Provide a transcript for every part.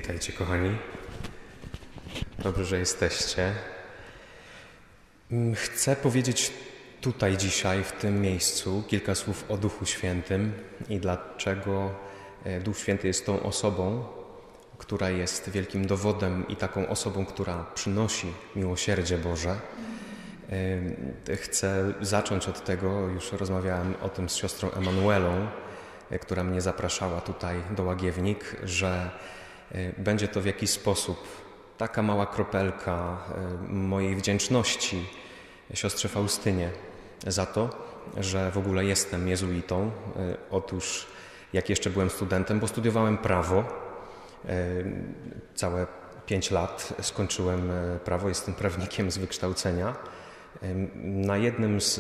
Witajcie, kochani. Dobrze, że jesteście. Chcę powiedzieć tutaj dzisiaj, w tym miejscu, kilka słów o Duchu Świętym i dlaczego Duch Święty jest tą osobą, która jest wielkim dowodem i taką osobą, która przynosi miłosierdzie Boże. Chcę zacząć od tego, już rozmawiałem o tym z siostrą Emanuelą, która mnie zapraszała tutaj do Łagiewnik, że będzie to w jakiś sposób taka mała kropelka mojej wdzięczności siostrze Faustynie za to, że w ogóle jestem jezuitą. Otóż jak jeszcze byłem studentem, bo studiowałem prawo, całe 5 lat skończyłem prawo, jestem prawnikiem z wykształcenia. Na jednym z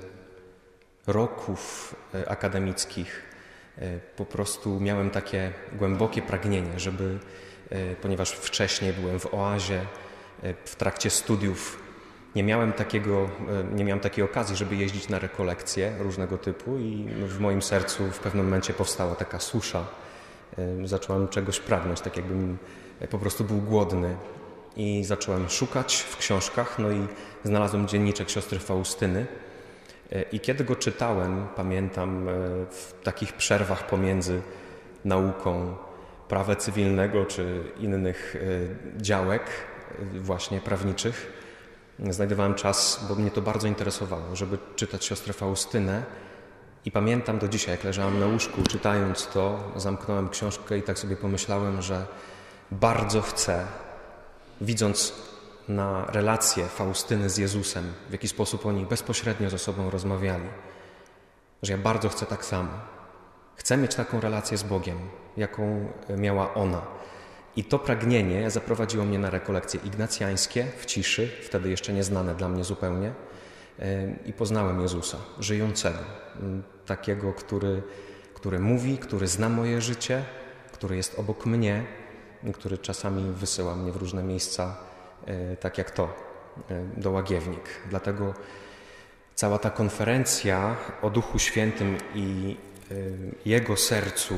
roków akademickich po prostu miałem takie głębokie pragnienie, żeby, ponieważ wcześniej byłem w oazie, w trakcie studiów nie miałem takiej okazji, żeby jeździć na rekolekcje różnego typu i w moim sercu w pewnym momencie powstała taka susza. Zacząłem czegoś pragnąć, tak jakbym po prostu był głodny i zacząłem szukać w książkach, no i znalazłem dzienniczek siostry Faustyny. I kiedy go czytałem, pamiętam, w takich przerwach pomiędzy nauką prawa cywilnego czy innych działek właśnie prawniczych, znajdowałem czas, bo mnie to bardzo interesowało, żeby czytać siostrę Faustynę. I pamiętam do dzisiaj, jak leżałem na łóżku, czytając to, zamknąłem książkę i tak sobie pomyślałem, że bardzo chcę, widząc na relację Faustyny z Jezusem, w jaki sposób oni bezpośrednio ze sobą rozmawiali, że ja bardzo chcę tak samo. Chcę mieć taką relację z Bogiem, jaką miała ona. I to pragnienie zaprowadziło mnie na rekolekcje ignacjańskie w ciszy, wtedy jeszcze nieznane dla mnie zupełnie, i poznałem Jezusa, żyjącego, takiego, który mówi, który zna moje życie, który jest obok mnie, który czasami wysyła mnie w różne miejsca, tak jak to, do Łagiewnik. Dlatego cała ta konferencja o Duchu Świętym i Jego sercu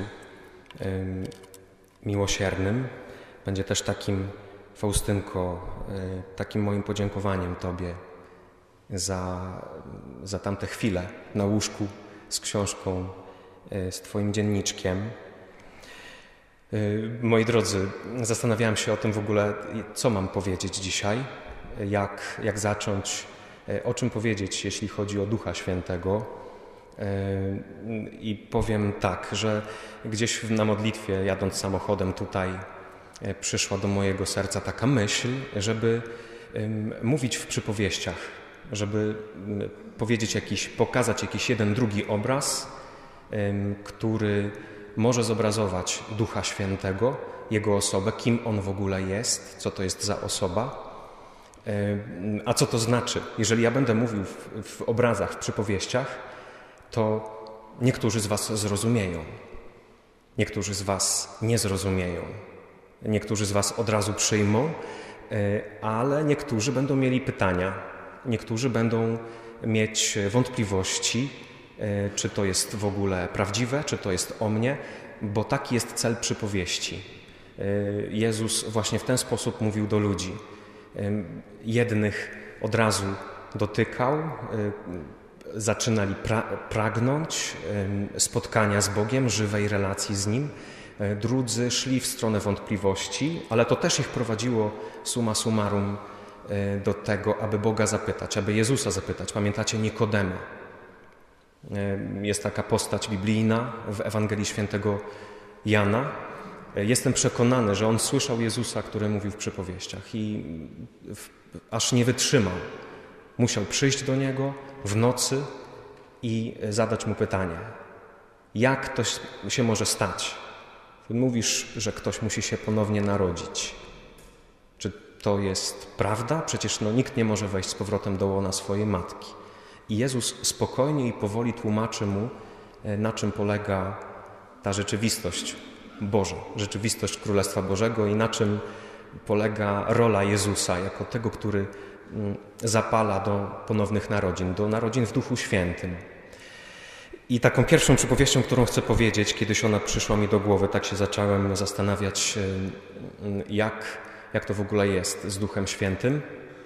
miłosiernym będzie też takim, Faustynko, takim moim podziękowaniem Tobie za tamte chwile na łóżku z książką, z Twoim dzienniczkiem. Moi drodzy, zastanawiałem się o tym w ogóle, co mam powiedzieć dzisiaj, jak zacząć, o czym powiedzieć, jeśli chodzi o Ducha Świętego. I powiem tak, że gdzieś na modlitwie, jadąc samochodem tutaj, przyszła do mojego serca taka myśl, żeby mówić w przypowieściach, żeby pokazać jakiś jeden, drugi obraz, który może zobrazować Ducha Świętego, Jego osobę, kim On w ogóle jest, co to jest za osoba, a co to znaczy. Jeżeli ja będę mówił w obrazach, w przypowieściach, to niektórzy z Was zrozumieją, niektórzy z Was nie zrozumieją, niektórzy z Was od razu przyjmą, ale niektórzy będą mieli pytania, niektórzy będą mieć wątpliwości, czy to jest w ogóle prawdziwe, czy to jest o mnie, bo taki jest cel przypowieści. Jezus właśnie w ten sposób mówił do ludzi. Jednych od razu dotykał, zaczynali pragnąć spotkania z Bogiem, żywej relacji z Nim. Drudzy szli w stronę wątpliwości, ale to też ich prowadziło summa summarum do tego, aby Boga zapytać, aby Jezusa zapytać. Pamiętacie Nikodema? Jest taka postać biblijna w Ewangelii Świętego Jana. Jestem przekonany, że on słyszał Jezusa, który mówił w przypowieściach i aż nie wytrzymał. Musiał przyjść do Niego w nocy i zadać Mu pytanie. Jak to się może stać? Ty mówisz, że ktoś musi się ponownie narodzić. Czy to jest prawda? Przecież nikt nie może wejść z powrotem do łona swojej matki. I Jezus spokojnie i powoli tłumaczy mu, na czym polega ta rzeczywistość Boża, rzeczywistość Królestwa Bożego i na czym polega rola Jezusa jako tego, który zapala do ponownych narodzin, do narodzin w Duchu Świętym. I taką pierwszą przypowieścią, którą chcę powiedzieć, kiedyś ona przyszła mi do głowy, tak się zacząłem zastanawiać, jak to w ogóle jest z Duchem Świętym.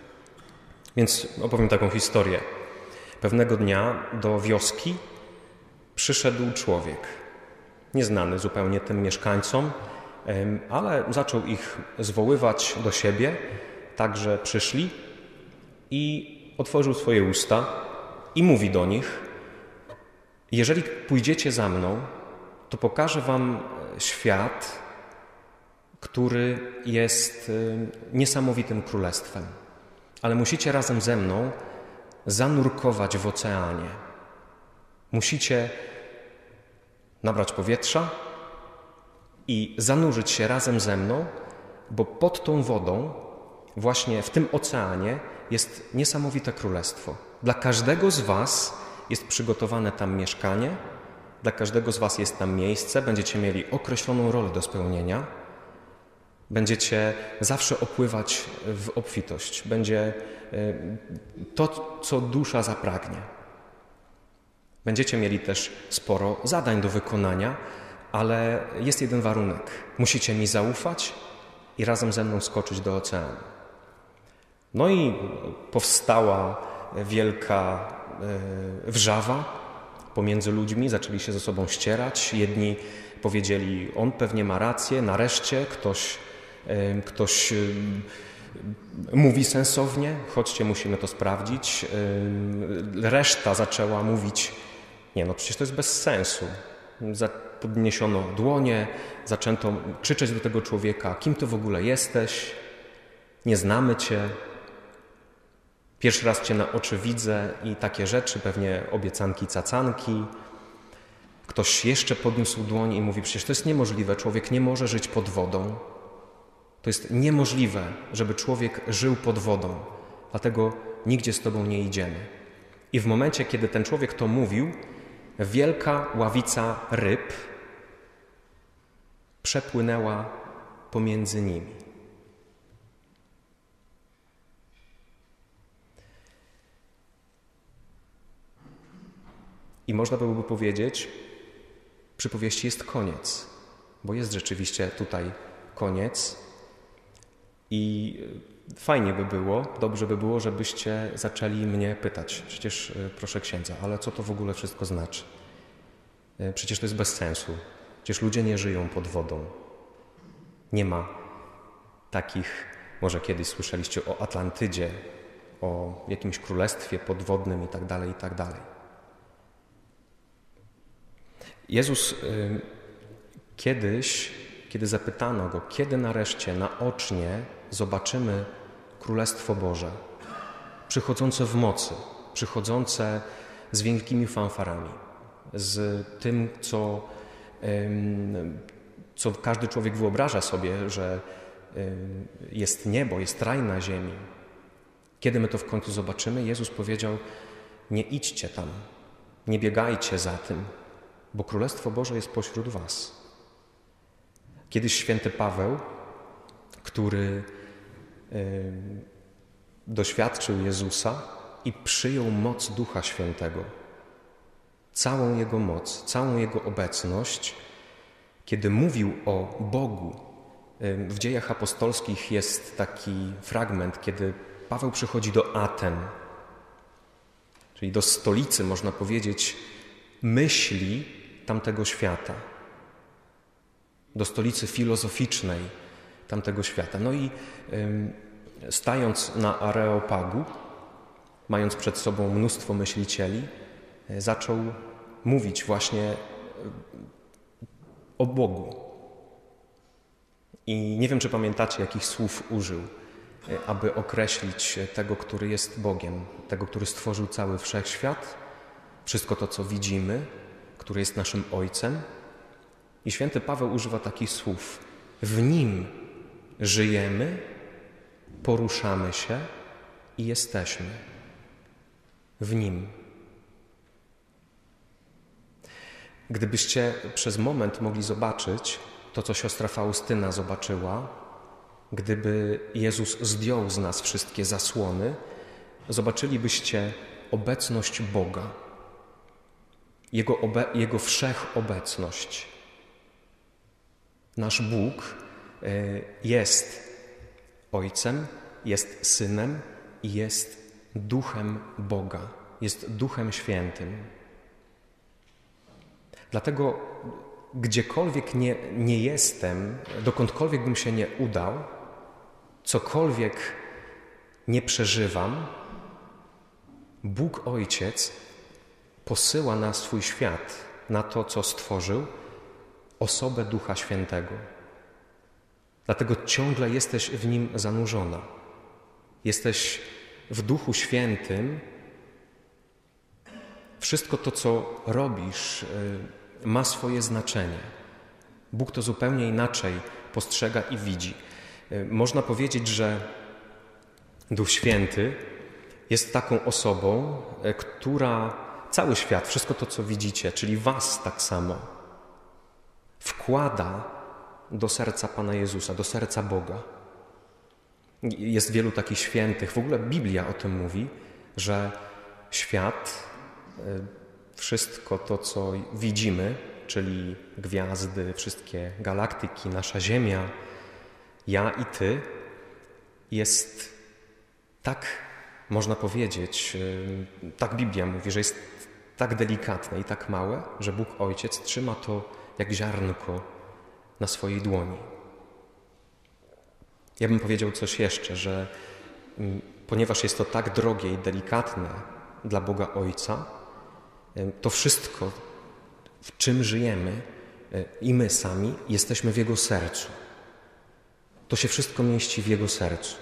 Więc opowiem taką historię. Pewnego dnia do wioski przyszedł człowiek, nieznany zupełnie tym mieszkańcom, ale zaczął ich zwoływać do siebie, tak że przyszli i otworzył swoje usta i mówi do nich: jeżeli pójdziecie za mną, to pokażę wam świat, który jest niesamowitym królestwem. Ale musicie razem ze mną zanurkować w oceanie. Musicie nabrać powietrza i zanurzyć się razem ze mną, bo pod tą wodą, właśnie w tym oceanie, jest niesamowite królestwo. Dla każdego z was jest przygotowane tam mieszkanie, dla każdego z was jest tam miejsce, będziecie mieli określoną rolę do spełnienia, będziecie zawsze opływać w obfitość, będzie to, co dusza zapragnie. Będziecie mieli też sporo zadań do wykonania, ale jest jeden warunek. Musicie mi zaufać i razem ze mną skoczyć do oceanu. No i powstała wielka wrzawa pomiędzy ludźmi, zaczęli się ze sobą ścierać. Jedni powiedzieli: on pewnie ma rację, nareszcie ktoś mówi sensownie, chodźcie, musimy to sprawdzić. Reszta zaczęła mówić: nie, no przecież to jest bez sensu. Podniesiono dłonie, zaczęto krzyczeć do tego człowieka: kim ty w ogóle jesteś? Nie znamy cię. Pierwszy raz cię na oczy widzę i takie rzeczy, pewnie obiecanki, cacanki. Ktoś jeszcze podniósł dłoń i mówi: przecież to jest niemożliwe, człowiek nie może żyć pod wodą. To jest niemożliwe, żeby człowiek żył pod wodą, dlatego nigdzie z tobą nie idziemy. I w momencie, kiedy ten człowiek to mówił, wielka ławica ryb przepłynęła pomiędzy nimi. I można byłoby powiedzieć, przypowieści jest koniec, bo jest rzeczywiście tutaj koniec i fajnie by było, dobrze by było, żebyście zaczęli mnie pytać: przecież, proszę księdza, ale co to w ogóle wszystko znaczy? Przecież to jest bez sensu. Przecież ludzie nie żyją pod wodą. Nie ma takich, może kiedyś słyszeliście o Atlantydzie, o jakimś królestwie podwodnym i tak dalej, i tak dalej. Jezus kiedyś, kiedy zapytano Go, kiedy nareszcie naocznie zobaczymy Królestwo Boże, przychodzące w mocy, przychodzące z wielkimi fanfarami, z tym, co każdy człowiek wyobraża sobie, że jest niebo, jest raj na ziemi. Kiedy my to w końcu zobaczymy? Jezus powiedział: nie idźcie tam, nie biegajcie za tym, bo Królestwo Boże jest pośród was. Kiedyś święty Paweł, który doświadczył Jezusa i przyjął moc Ducha Świętego, całą Jego moc, całą Jego obecność, kiedy mówił o Bogu. W Dziejach Apostolskich jest taki fragment, kiedy Paweł przychodzi do Aten, czyli do stolicy, można powiedzieć, myśli tamtego świata, do stolicy filozoficznej tamtego świata. No i stając na Areopagu, mając przed sobą mnóstwo myślicieli, zaczął mówić właśnie o Bogu. I nie wiem, czy pamiętacie, jakich słów użył, aby określić tego, który jest Bogiem, tego, który stworzył cały wszechświat, wszystko to, co widzimy, który jest naszym Ojcem. I święty Paweł używa takich słów: w Nim żyjemy, poruszamy się i jesteśmy. W Nim. Gdybyście przez moment mogli zobaczyć to, co siostra Faustyna zobaczyła, gdyby Jezus zdjął z nas wszystkie zasłony, zobaczylibyście obecność Boga. Jego wszechobecność. Nasz Bóg jest Ojcem, jest Synem i jest Duchem Boga, jest Duchem Świętym. Dlatego gdziekolwiek nie jestem, dokądkolwiek bym się nie udał, cokolwiek nie przeżywam, Bóg Ojciec posyła na swój świat, na to, co stworzył, osobę Ducha Świętego. Dlatego ciągle jesteś w Nim zanurzona. Jesteś w Duchu Świętym. Wszystko to, co robisz, ma swoje znaczenie. Bóg to zupełnie inaczej postrzega i widzi. Można powiedzieć, że Duch Święty jest taką osobą, która cały świat, wszystko to, co widzicie, czyli was tak samo, wkłada do serca Pana Jezusa, do serca Boga. Jest wielu takich świętych. W ogóle Biblia o tym mówi, że świat, wszystko to, co widzimy, czyli gwiazdy, wszystkie galaktyki, nasza Ziemia, ja i Ty, jest tak, można powiedzieć, tak Biblia mówi, że jest tak delikatne i tak małe, że Bóg Ojciec trzyma to jak ziarnko na swojej dłoni. Ja bym powiedział coś jeszcze, że ponieważ jest to tak drogie i delikatne dla Boga Ojca, to wszystko, w czym żyjemy i my sami, jesteśmy w Jego sercu. To się wszystko mieści w Jego sercu.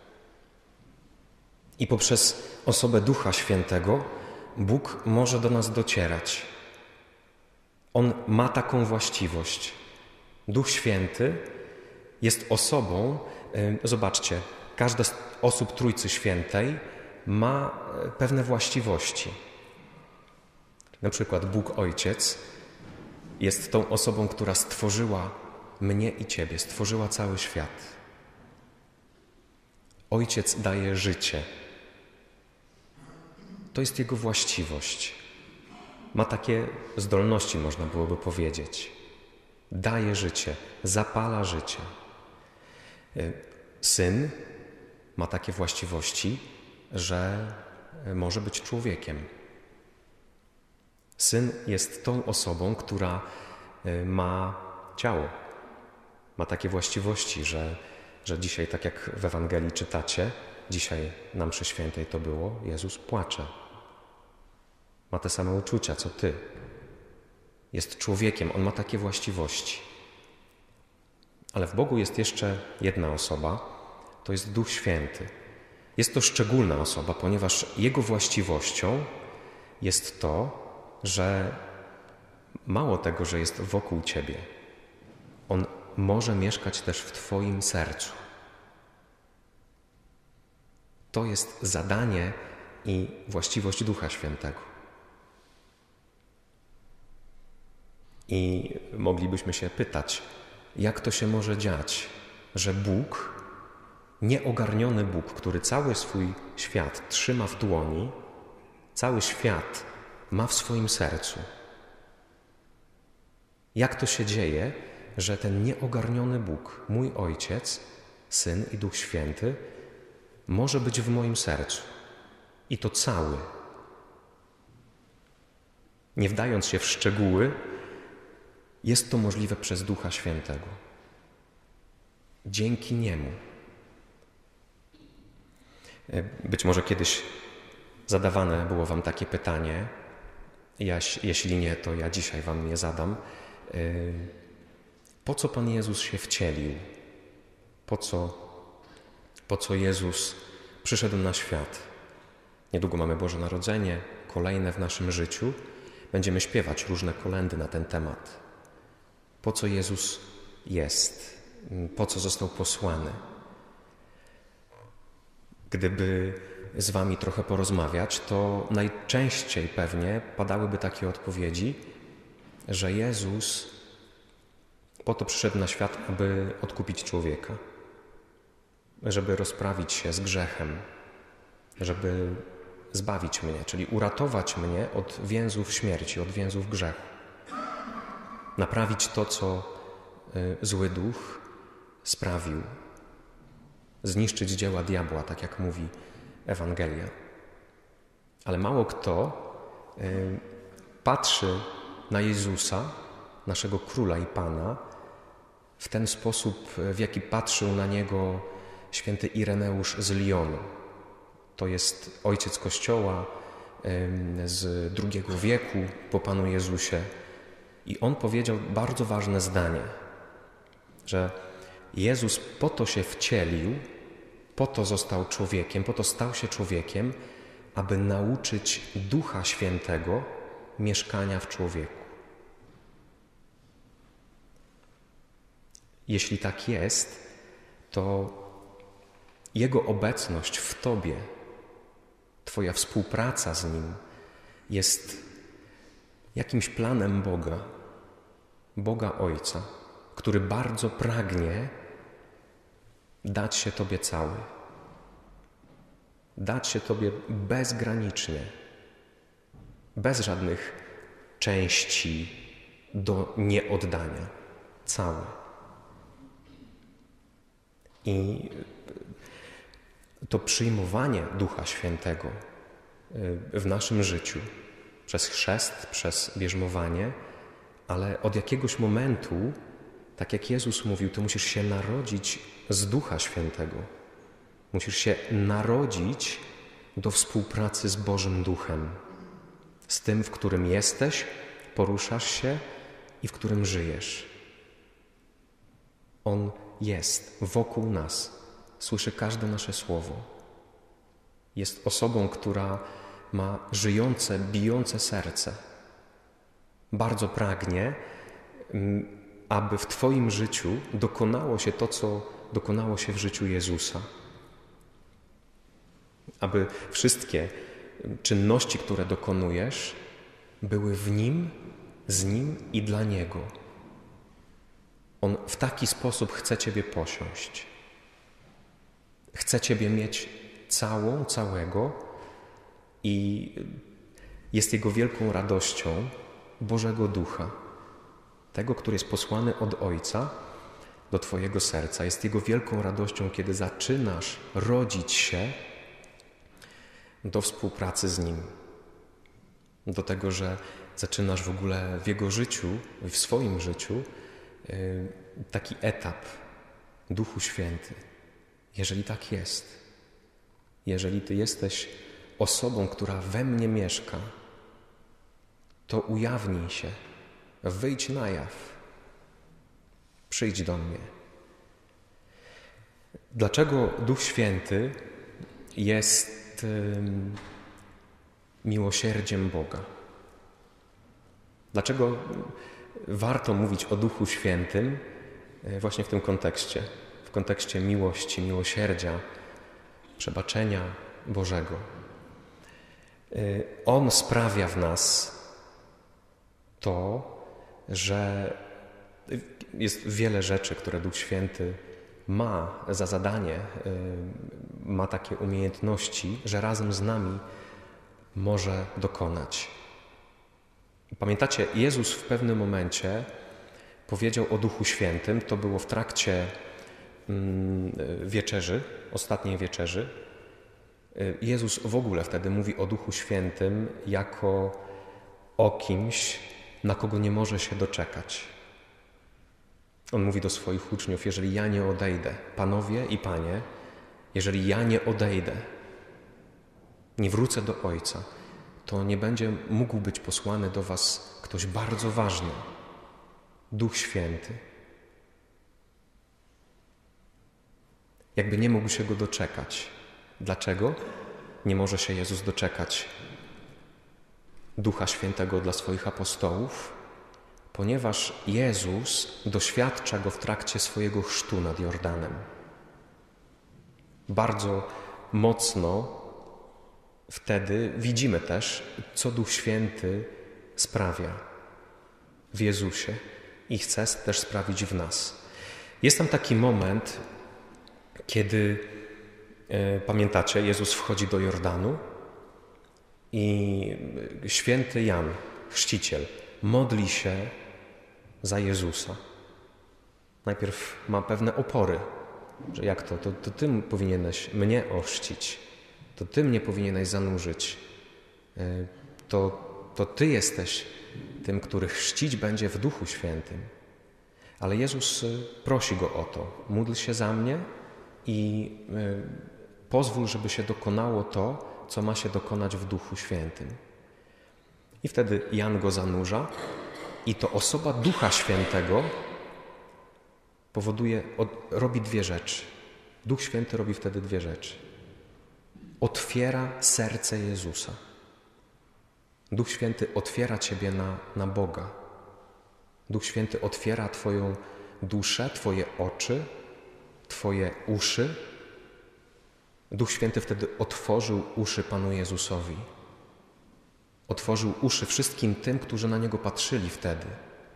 I poprzez osobę Ducha Świętego Bóg może do nas docierać. On ma taką właściwość. Duch Święty jest osobą, zobaczcie, każda z osób Trójcy Świętej ma pewne właściwości. Na przykład Bóg Ojciec jest tą osobą, która stworzyła mnie i Ciebie, stworzyła cały świat. Ojciec daje życie. To jest Jego właściwość. Ma takie zdolności, można byłoby powiedzieć. Daje życie, zapala życie. Syn ma takie właściwości, że może być człowiekiem. Syn jest tą osobą, która ma ciało. Ma takie właściwości, że dzisiaj, tak jak w Ewangelii czytacie, dzisiaj na mszy świętej to było, Jezus płacze. Ma te same uczucia, co Ty. Jest człowiekiem, On ma takie właściwości. Ale w Bogu jest jeszcze jedna osoba, to jest Duch Święty. Jest to szczególna osoba, ponieważ Jego właściwością jest to, że mało tego, że jest wokół Ciebie, On może mieszkać też w Twoim sercu. To jest zadanie i właściwość Ducha Świętego. I moglibyśmy się pytać, jak to się może dziać, że Bóg, nieogarniony Bóg, który cały swój świat trzyma w dłoni, cały świat ma w swoim sercu. Jak to się dzieje, że ten nieogarniony Bóg, mój Ojciec, Syn i Duch Święty, może być w moim sercu. I to cały. Nie wdając się w szczegóły, jest to możliwe przez Ducha Świętego. Dzięki Niemu. Być może kiedyś zadawane było Wam takie pytanie, jeśli nie, to ja dzisiaj Wam je zadam. Po co Pan Jezus się wcielił? Po co Jezus przyszedł na świat? Niedługo mamy Boże Narodzenie, kolejne w naszym życiu. Będziemy śpiewać różne kolędy na ten temat. Po co Jezus jest? Po co został posłany? Gdyby z Wami trochę porozmawiać, to najczęściej pewnie padałyby takie odpowiedzi, że Jezus po to przyszedł na świat, aby odkupić człowieka, żeby rozprawić się z grzechem, żeby zbawić mnie, czyli uratować mnie od więzów śmierci, od więzów grzechu. Naprawić to, co zły duch sprawił. Zniszczyć dzieła diabła, tak jak mówi Ewangelia. Ale mało kto patrzy na Jezusa, naszego Króla i Pana, w ten sposób, w jaki patrzył na Niego święty Ireneusz z Lyonu. To jest ojciec Kościoła z II wieku po Panu Jezusie. I on powiedział bardzo ważne zdanie, że Jezus po to się wcielił, po to został człowiekiem, po to stał się człowiekiem, aby nauczyć Ducha Świętego mieszkania w człowieku. Jeśli tak jest, to Jego obecność w Tobie, Twoja współpraca z Nim jest jakimś planem Boga Ojca, który bardzo pragnie dać się Tobie cały. Dać się Tobie bezgranicznie, bez żadnych części do nieoddania. Cały. I to przyjmowanie Ducha Świętego w naszym życiu przez chrzest, przez bierzmowanie, ale od jakiegoś momentu, tak jak Jezus mówił, Ty musisz się narodzić z Ducha Świętego. Musisz się narodzić do współpracy z Bożym Duchem, z tym, w którym jesteś, poruszasz się i w którym żyjesz. On jest wokół nas, słyszy każde nasze słowo. Jest osobą, która ma żyjące, bijące serce. Bardzo pragnie, aby w Twoim życiu dokonało się to, co dokonało się w życiu Jezusa. Aby wszystkie czynności, które dokonujesz, były w Nim, z Nim i dla Niego. On w taki sposób chce Ciebie posiąść. Chce Ciebie mieć całego i jest Jego wielką radością Bożego Ducha, tego, który jest posłany od Ojca do Twojego serca. Jest Jego wielką radością, kiedy zaczynasz rodzić się do współpracy z Nim. Do tego, że zaczynasz w ogóle w Jego życiu, w swoim życiu taki etap Duchu Święty. Jeżeli tak jest, jeżeli Ty jesteś osobą, która we mnie mieszka, to ujawnij się, wyjdź na jaw, przyjdź do mnie. Dlaczego Duch Święty jest miłosierdziem Boga? Dlaczego warto mówić o Duchu Świętym właśnie w tym kontekście? W kontekście miłości, miłosierdzia, przebaczenia Bożego. On sprawia w nas to, że jest wiele rzeczy, które Duch Święty ma za zadanie, ma takie umiejętności, że razem z nami może dokonać. Pamiętacie, Jezus w pewnym momencie powiedział o Duchu Świętym, to było w trakcie wieczerzy, ostatniej wieczerzy. Jezus w ogóle wtedy mówi o Duchu Świętym jako o kimś, na kogo nie może się doczekać. On mówi do swoich uczniów, jeżeli ja nie odejdę, panowie i panie, jeżeli ja nie odejdę, nie wrócę do Ojca, to nie będzie mógł być posłany do was ktoś bardzo ważny, Duch Święty. Jakby nie mógł się Go doczekać. Dlaczego nie może się Jezus doczekać Ducha Świętego dla swoich apostołów? Ponieważ Jezus doświadcza Go w trakcie swojego chrztu nad Jordanem. Bardzo mocno wtedy widzimy też, co Duch Święty sprawia w Jezusie i chce też sprawić w nas. Jest tam taki moment, kiedy, pamiętacie, Jezus wchodzi do Jordanu I święty Jan, chrzciciel, modli się za Jezusa. Najpierw ma pewne opory, że jak to Ty powinieneś mnie ochrzcić, to Ty mnie powinieneś zanurzyć, to Ty jesteś tym, który chrzcić będzie w Duchu Świętym. Ale Jezus prosi go o to, módl się za mnie i pozwól, żeby się dokonało to, co ma się dokonać w Duchu Świętym. I wtedy Jan go zanurza i to osoba Ducha Świętego robi dwie rzeczy. Duch Święty robi wtedy dwie rzeczy. Otwiera serce Jezusa. Duch Święty otwiera Ciebie na Boga. Duch Święty otwiera Twoją duszę, Twoje oczy, Twoje uszy. Duch Święty wtedy otworzył uszy Panu Jezusowi. Otworzył uszy wszystkim tym, którzy na Niego patrzyli wtedy.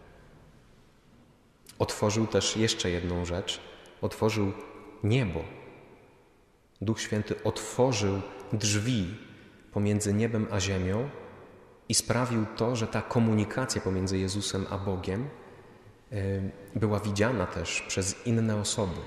Otworzył też jeszcze jedną rzecz. Otworzył niebo. Duch Święty otworzył drzwi pomiędzy niebem a ziemią i sprawił to, że ta komunikacja pomiędzy Jezusem a Bogiem była widziana też przez inne osoby.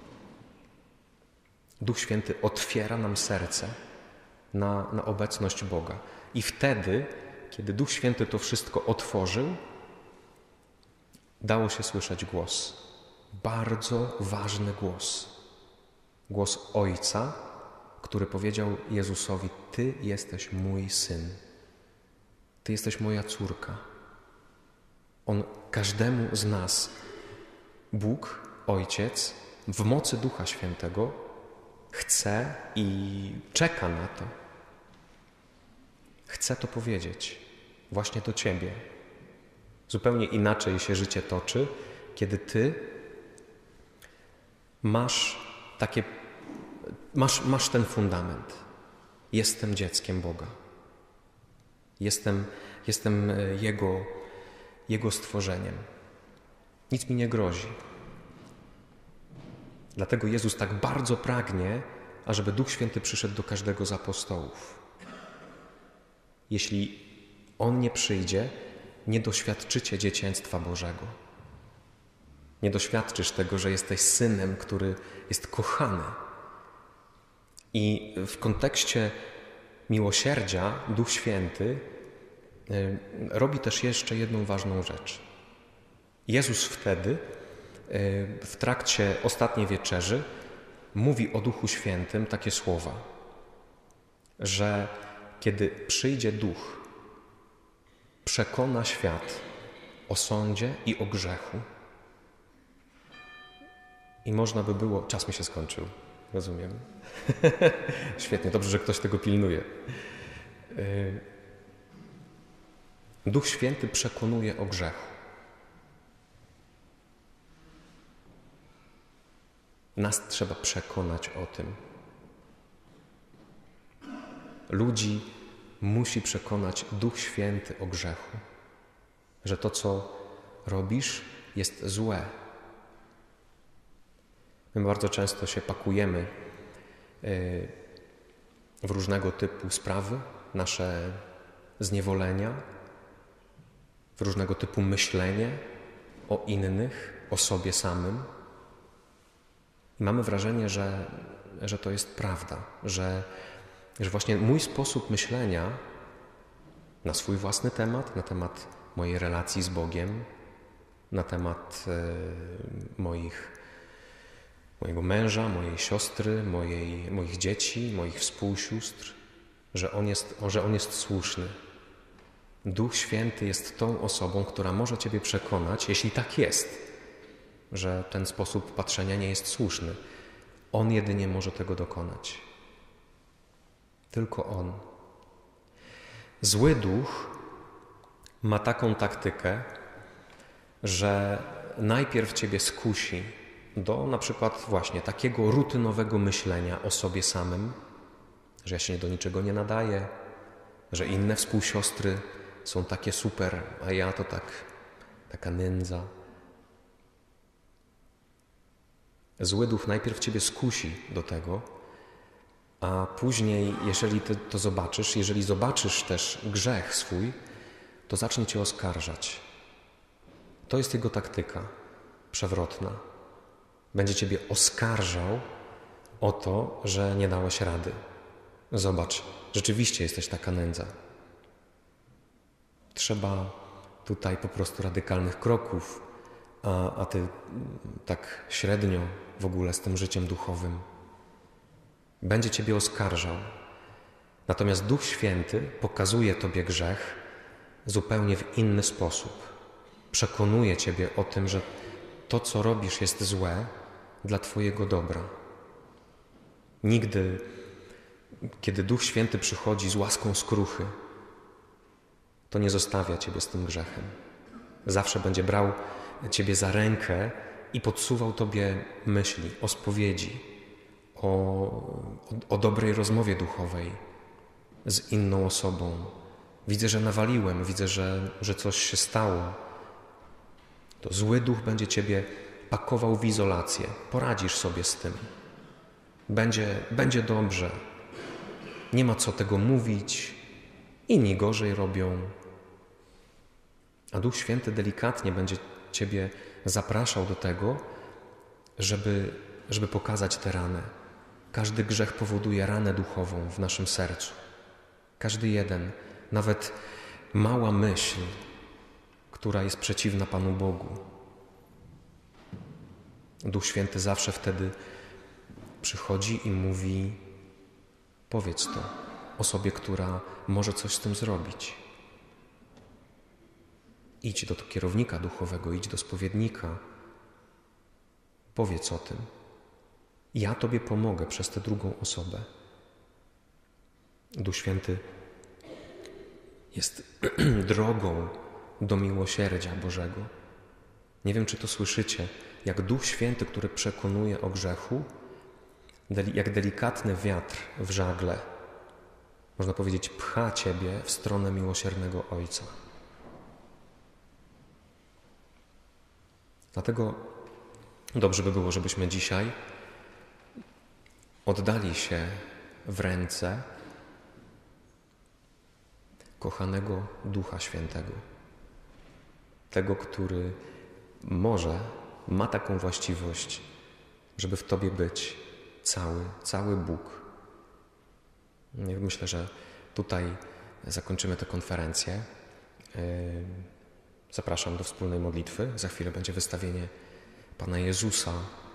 Duch Święty otwiera nam serce na obecność Boga. I wtedy, kiedy Duch Święty to wszystko otworzył, dało się słyszeć głos. Bardzo ważny głos. Głos Ojca, który powiedział Jezusowi: Ty jesteś mój Syn. Ty jesteś moja córka. On każdemu z nas, Bóg, Ojciec, w mocy Ducha Świętego chce i czeka na to. Chce to powiedzieć właśnie do Ciebie. Zupełnie inaczej się życie toczy, kiedy Ty masz ten fundament. Jestem dzieckiem Boga. Jestem Jego stworzeniem. Nic mi nie grozi. Dlatego Jezus tak bardzo pragnie, ażeby Duch Święty przyszedł do każdego z apostołów. Jeśli On nie przyjdzie, nie doświadczycie dzieciństwa Bożego. Nie doświadczysz tego, że jesteś synem, który jest kochany. I w kontekście miłosierdzia Duch Święty robi też jeszcze jedną ważną rzecz. Jezus wtedy, w trakcie ostatniej wieczerzy, mówi o Duchu Świętym takie słowa, że kiedy przyjdzie Duch, przekona świat o sądzie i o grzechu. I można by było... Czas mi się skończył, rozumiem. Świetnie, dobrze, że ktoś tego pilnuje. Duch Święty przekonuje o grzechu. Nas trzeba przekonać o tym. Ludzi musi przekonać Duch Święty o grzechu, że to, co robisz, jest złe. My bardzo często się pakujemy w różnego typu sprawy, nasze zniewolenia, w różnego typu myślenie o innych, o sobie samym. I mamy wrażenie, że to jest prawda, że właśnie mój sposób myślenia na swój własny temat, na temat mojej relacji z Bogiem, na temat mojego męża, mojej siostry, moich dzieci, moich współsióstr, że on jest słuszny. Duch Święty jest tą osobą, która może Ciebie przekonać, jeśli tak jest, że ten sposób patrzenia nie jest słuszny. On jedynie może tego dokonać. Tylko On. Zły duch ma taką taktykę, że najpierw Ciebie skusi do na przykład właśnie takiego rutynowego myślenia o sobie samym, że ja się do niczego nie nadaję, że inne współsiostry są takie super, a ja to taka nędza. Zły duch najpierw Ciebie skusi do tego, A później, jeżeli ty to zobaczysz, jeżeli zobaczysz też grzech swój, to zacznie cię oskarżać. To jest jego taktyka przewrotna. Będzie ciebie oskarżał o to, że nie dałeś rady. Zobacz, rzeczywiście jesteś taka nędza. Trzeba tutaj po prostu radykalnych kroków, a ty tak średnio w ogóle z tym życiem duchowym. Będzie ciebie oskarżał. Natomiast Duch Święty pokazuje tobie grzech zupełnie w inny sposób. Przekonuje ciebie o tym, że to, co robisz, jest złe dla twojego dobra. Nigdy, kiedy Duch Święty przychodzi z łaską skruchy, to nie zostawia ciebie z tym grzechem. Zawsze będzie brał ciebie za rękę i podsuwał tobie myśli o spowiedzi, o dobrej rozmowie duchowej z inną osobą. Widzę, że nawaliłem, widzę, że coś się stało. To zły duch będzie ciebie pakował w izolację. Poradzisz sobie z tym. Będzie dobrze. Nie ma co tego mówić. Inni gorzej robią. A Duch Święty delikatnie będzie ciebie zapraszał do tego, żeby pokazać tę ranę. Każdy grzech powoduje ranę duchową w naszym sercu. Każdy jeden, nawet mała myśl, która jest przeciwna Panu Bogu. Duch Święty zawsze wtedy przychodzi i mówi: powiedz to osobie, która może coś z tym zrobić. Idź do kierownika duchowego, idź do spowiednika. Powiedz o tym. Ja tobie pomogę przez tę drugą osobę. Duch Święty jest drogą do miłosierdzia Bożego. Nie wiem, czy to słyszycie, jak Duch Święty, który przekonuje o grzechu, jak delikatny wiatr w żagle, można powiedzieć, pcha ciebie w stronę miłosiernego Ojca. Dlatego dobrze by było, żebyśmy dzisiaj oddali się w ręce kochanego Ducha Świętego. Tego, który ma taką właściwość, żeby w tobie być cały Bóg. Myślę, że tutaj zakończymy tę konferencję. Zapraszam do wspólnej modlitwy. Za chwilę będzie wystawienie Pana Jezusa.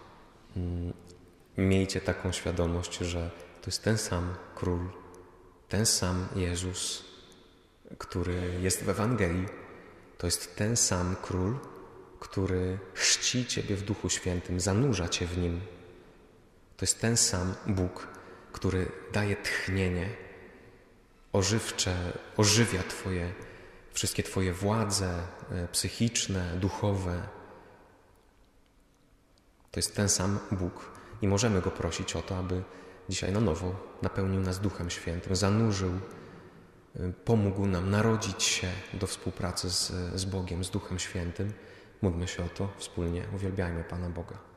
Miejcie taką świadomość, że to jest ten sam Król, ten sam Jezus, który jest w Ewangelii. To jest ten sam Król, który chrzci ciebie w Duchu Świętym, zanurza cię w Nim. To jest ten sam Bóg, który daje tchnienie ożywcze, ożywia wszystkie twoje władze psychiczne, duchowe. To jest ten sam Bóg i możemy Go prosić o to, aby dzisiaj na nowo napełnił nas Duchem Świętym, zanurzył, pomógł nam narodzić się do współpracy z Bogiem, z Duchem Świętym. Módlmy się o to wspólnie, uwielbiajmy Pana Boga.